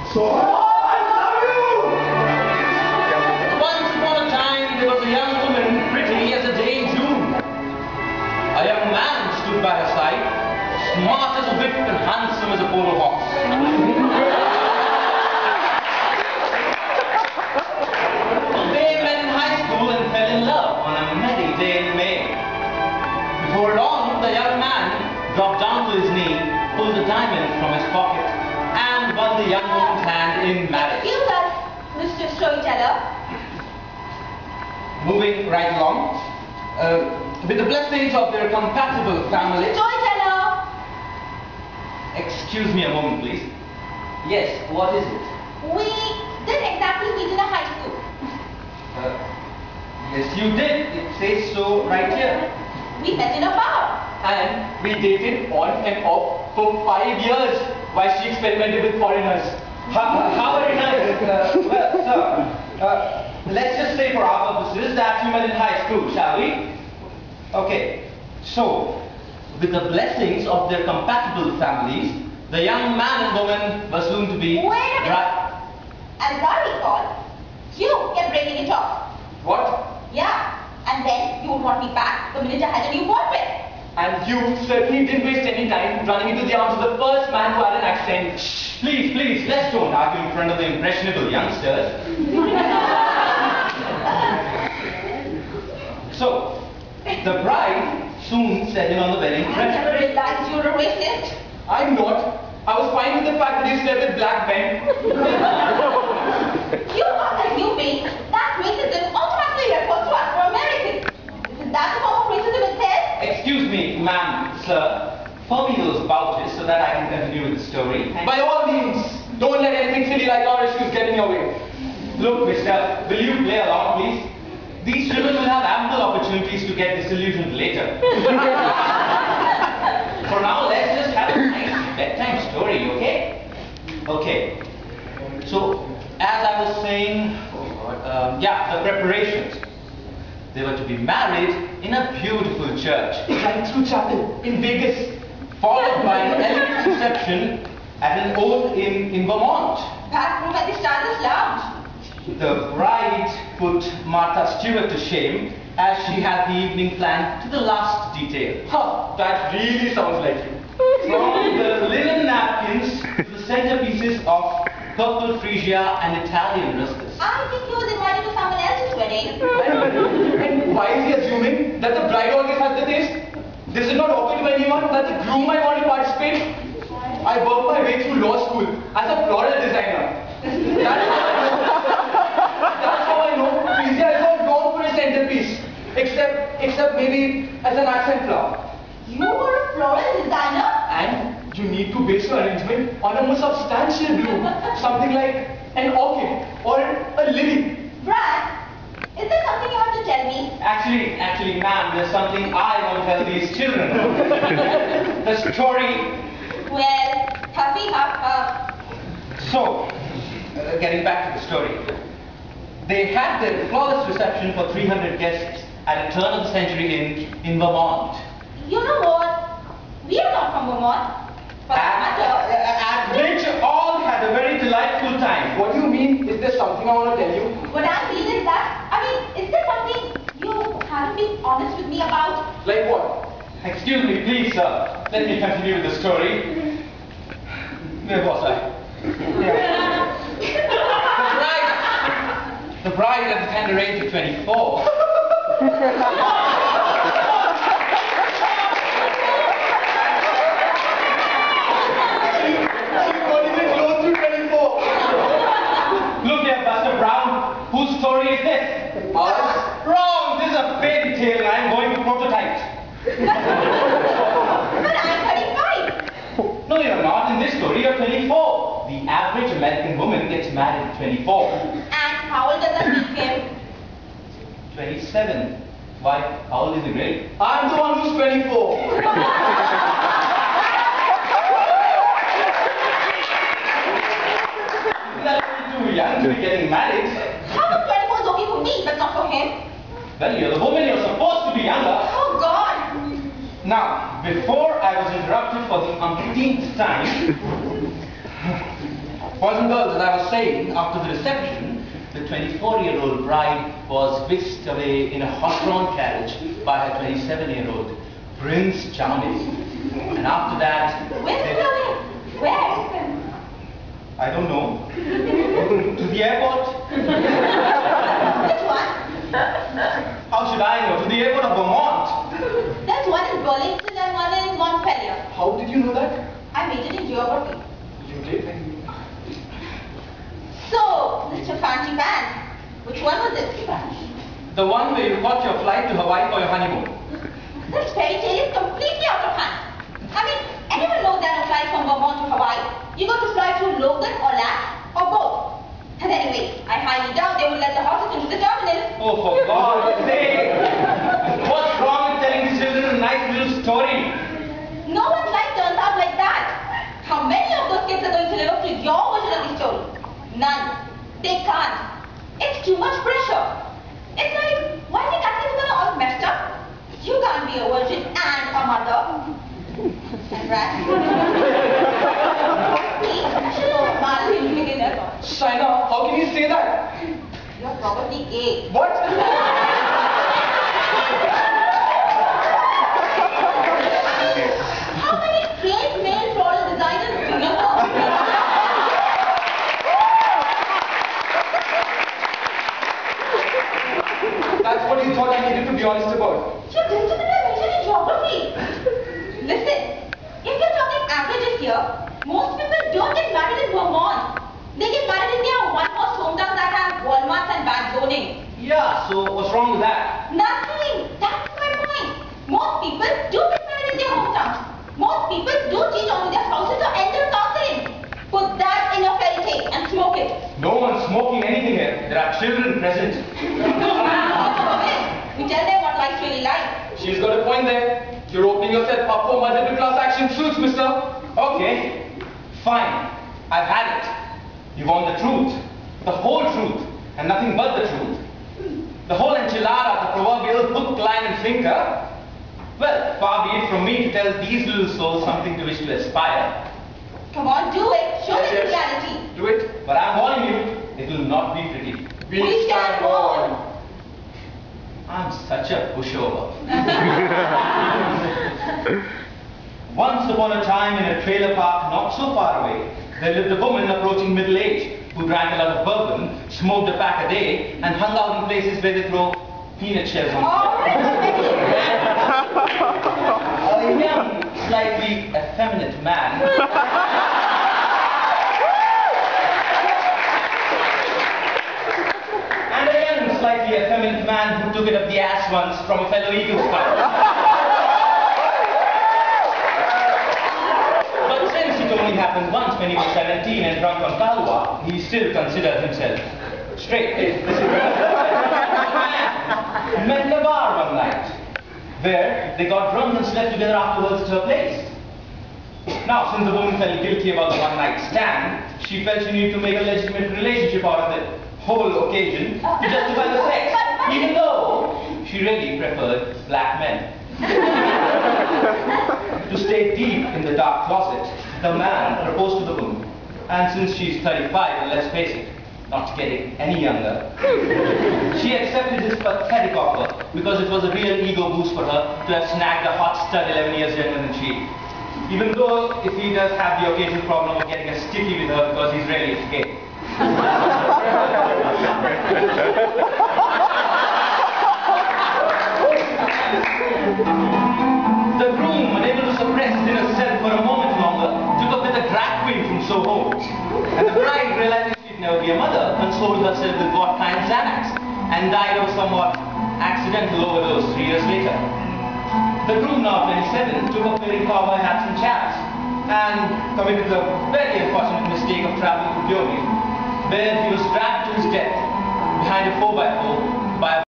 So I love you! Once upon a time, there was a young woman, pretty as a day in June. A young man stood by her side, smart as a whip and handsome as a polo horse. They met in high school and fell in love on a merry day in May. Before long, the young man dropped down to his knee, pulled a diamond from his pocket, and won the young woman's hand in marriage. Excuse us, Mr. Storyteller. Moving right along, with the blessings of their compatible family. Storyteller! Excuse me a moment, please. Yes, what is it? We didn't exactly meet in a high school. Yes, you did. It says so right here. We met in a bar. And we dated on and off for 5 years while she experimented with foreigners. How very nice. Well, sir, let's just say for our purposes that you met in high school, shall we? Okay. So, with the blessings of their compatible families, the young man and woman were soon to be... Wait a minute. As I recall, you kept breaking it off. What? Yeah. And then you would want me back the minute I had a new boyfriend. And you certainly didn't waste any time running into the arms of the first man who had an accent. Shh, please, let's don't argue in front of the impressionable youngsters. So, the bride soon set in on the wedding I never dress. realized you were a racist. I'm not. I was fine with the fact that you slept with black men. You are assuming that racism automatically refers to Afro-Americans. Isn't that the form of racism itself? Excuse me, ma'am, sir. For me those vouchers so that I can continue with the story. By all means, don't let anything silly like our issues get in your way. Look, mister, will you play along, please? These children will have ample opportunities to get disillusioned later. For now, let's just have a nice bedtime story, okay? Okay. So, as I was saying, the preparations. They were to be married in a beautiful church, Drive-Through Chapel in Vegas, followed by an elegant reception at an old inn in Vermont. Back room at the Stardust Lounge. The bride put Martha Stewart to shame as she had the evening planned to the last detail. Huh, that really sounds like you. From the linen napkins to the centerpieces of purple freesia and Italian ruscus. I think he was invited to someone else's wedding. And why is he assuming that the bride always has the taste? This is not open to anyone that the groom might want to participate. I worked my way through law school as a floral designer. That's how I know freesia is not known for a centerpiece, except maybe as an accent flower. You were a floral designer? And you need to base your arrangement on a more substantial bloom, something like an orchid or a lily. Brad, is there something you have to tell me? Actually, ma'am, there's something I want to tell these children. The story. Well, happy. So, getting back to the story. They had their flawless reception for 300 guests at a turn of the century inn in Vermont. You know what? We are not from Vermont. For that matter. At which all had a very delightful time. What do you mean? Is there something I want to tell you? What I mean is that, is there something you haven't been honest with me about? Like what? Excuse me, please, sir. Let me continue with the story. Where was I? The bride at the tender age of 24. Look here, Buster Brown. Whose story is this? Ours? Wrong! This is a fairy tale and I'm going to prototype. But I'm 35. No, you're not. In this story, you're 24. The average American woman gets married at 24. And how old does that make him? 27. Why? How old is he really? I'm the one who's 24. That's too young to be getting married. How come 24 is okay for me, but not for him? Well, you're the woman. You're supposed to be younger. Oh, God. Now, before I was interrupted for the umpteenth time, Boys and girls, as I was saying, after the reception, the 24-year-old bride was whisked away in a hot-drawn carriage by her 27-year-old Prince Charming. And after that... Whisked away? Where? I don't know. To the airport? Which one? How should I know? To the airport of Vermont. There's one in Burlington and one in Montpelier. How did you know that? I majored in geography. You did? So, Mr. Fancy Pants, which one was it? The one where you caught your flight to Hawaii for your honeymoon. This fairy tale is completely out of hand. I mean, anyone knows that a flight from Vermont to Hawaii, you got to fly through Logan or Lass or both. And anyway, I highly doubt they would let the horses into the terminal. Oh, for God's sake! What's wrong with telling the children a nice little story? No one's life turns out like that. How many of those kids are going to live up to your version of the story? None. They can't. It's too much pressure. It's like, why are the Catholics gonna all messed up? You can't be a virgin and a mother. And rat. Shaina, how can you say that? You're probably gay. What? How many great male floral designers do you know? That's what you thought I needed to be honest about. You didn't even mention in geography. Listen, if you're talking averages here, most people don't get married in Vermont. They get married in their one-horse hometowns that have Walmarts and bad zoning. Yeah, so what's wrong with that? Nothing. That's my point. Most people do get married in their hometowns. Most people do cheat on their spouses or enter counseling. Put that in your fairy tale and smoke it. No one's smoking anything here. There are children present. We tell them what life's really like. She's got a point there. You're opening yourself up for multiple class action suits, mister. Okay, fine. I've had it. You want the truth. The whole truth. And nothing but the truth. The whole enchilada, the proverbial hook, line and sinker. Well, far be it from me to tell these little souls something to which to aspire. Come on, do it. Show them reality. Do it. But I'm warning you, it will not be pretty. We stand warned. I'm such a pushover. Once upon a time in a trailer park not so far away, there lived a woman approaching middle age who drank a lot of bourbon, smoked a pack a day, and hung out in places where they throw peanut shells on A young, slightly effeminate man and a young, slightly effeminate man who took it up the ass once from a fellow Eagle Scout. But since it only happened once when he was 17 and drunk on Kahlua, he still considered himself straight. Met in a bar one night, where they got drunk and slept together afterwards at her place. Now, since the woman felt guilty about the one-night stand, she felt she needed to make a legitimate relationship out of the whole occasion to justify the sex, even though she really preferred black men. To stay deep in the dark closet, the man proposed to the woman, and since she's 35, and let's face it, not getting any younger, she accepted his pathetic offer because it was a real ego boost for her to have snagged a hot stud 11 years younger than she. Even though if he does have the occasional problem of getting a sticky with her because he's really gay. The groom, unable to suppress his inner self for a moment longer, took up with a drag queen from Soho. And the bride, realizing she'd never be a mother, consoled herself with vodka and Xanax, and died of a somewhat accidental overdose 3 years later. The groom, now 27, took up wearing cowboy hats and chaps, and committed the very unfortunate mistake of traveling to Pune, where he was dragged to his death behind a 4x4 by a